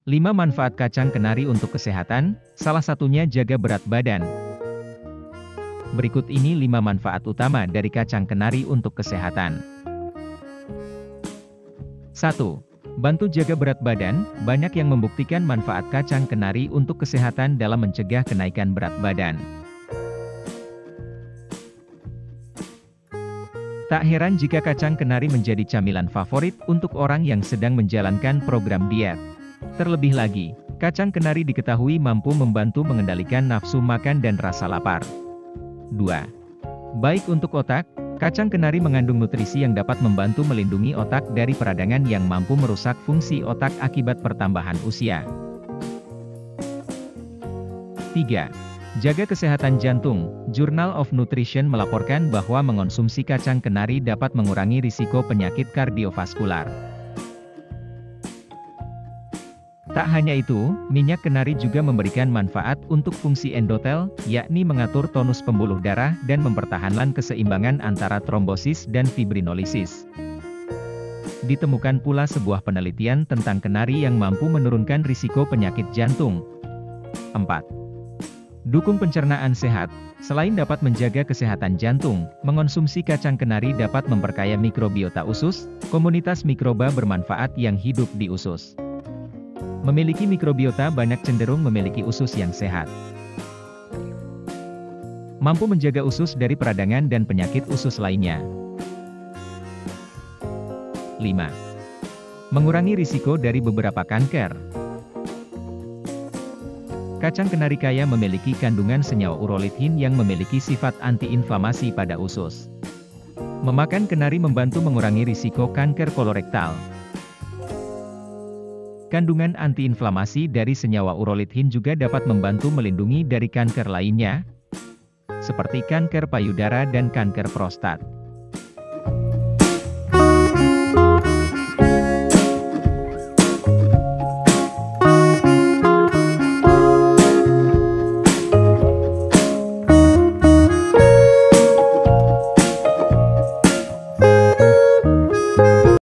5 manfaat kacang kenari untuk kesehatan, salah satunya jaga berat badan. Berikut ini 5 manfaat utama dari kacang kenari untuk kesehatan. 1. Bantu jaga berat badan. Banyak yang membuktikan manfaat kacang kenari untuk kesehatan dalam mencegah kenaikan berat badan. Tak heran jika kacang kenari menjadi camilan favorit untuk orang yang sedang menjalankan program diet. Terlebih lagi, kacang kenari diketahui mampu membantu mengendalikan nafsu makan dan rasa lapar. 2. Baik untuk otak, kacang kenari mengandung nutrisi yang dapat membantu melindungi otak dari peradangan yang mampu merusak fungsi otak akibat pertambahan usia. 3. Jaga kesehatan jantung. Journal of Nutrition melaporkan bahwa mengonsumsi kacang kenari dapat mengurangi risiko penyakit kardiovaskular. Tak hanya itu, minyak kenari juga memberikan manfaat untuk fungsi endotel, yakni mengatur tonus pembuluh darah dan mempertahankan keseimbangan antara trombosis dan fibrinolisis. Ditemukan pula sebuah penelitian tentang kenari yang mampu menurunkan risiko penyakit jantung. 4. Dukung pencernaan sehat. Selain dapat menjaga kesehatan jantung, mengonsumsi kacang kenari dapat memperkaya mikrobiota usus, komunitas mikroba bermanfaat yang hidup di usus. Memiliki mikrobiota banyak cenderung memiliki usus yang sehat. Mampu menjaga usus dari peradangan dan penyakit usus lainnya. 5. Mengurangi risiko dari beberapa kanker. Kacang kenari kaya memiliki kandungan senyawa urolithin yang memiliki sifat antiinflamasi pada usus. Memakan kenari membantu mengurangi risiko kanker kolorektal. Kandungan antiinflamasi dari senyawa urolithin juga dapat membantu melindungi dari kanker lainnya, seperti kanker payudara dan kanker prostat.